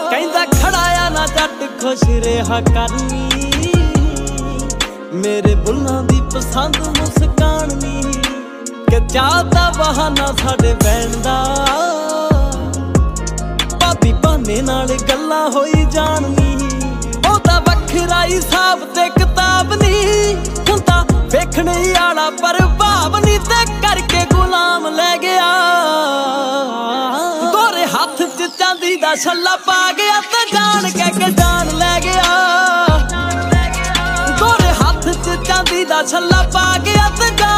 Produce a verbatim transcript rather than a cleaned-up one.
ਕਹਿੰਦਾ ਖੜਾਇਆ ਨਾ ਜੱਟ ਖੁਸ਼ ਰਿਹਾ ਕਰਨੀ, ਮੇਰੇ ਬੁੱਲਾਂ ਦੀ ਪਸੰਦ ਮੁਸਕਾਨ ਨੀ ਕਿ ਚਾਹ ਦਾ ਬਹਾਨਾ ਸਾਡੇ ਬੈਣ ਦਾ, ਭਾਬੀ ਬਹਾਨੇ ਨਾਲ ਗੱਲਾਂ ਹੋਈ ਜਾਣਨੀ। ਉਹਦਾ ਵੱਖਰਾ ਹੀ ਹਿਸਾਬ ਤੇ ਕਿਤਾਬ ਨੀ ਹੁੰਦਾ, ਵੇਖਣੇ ਵਾਲਾ ਪ੍ਰਭਾਵ ਨੀ ਤੇ ਕਰਕੇ ਗੁਲਾਮ ਲੈ ਗਿਆ। ਗੋਰੇ ਹੱਥ ਚ ਚਾਂਦੀ ਦਾ ਛੱਲਾ ਪਾ ਗਿਆ ਤੇ ਜਾਣ ਕੇ ਕੇ ਜਾਨ ਲੈ ਗਿਆ। ਗੋਰੇ ਹੱਥ ਚ ਚਾਂਦੀ ਦਾ ਛੱਲਾ ਪਾ ਗਿਆ ਤੇ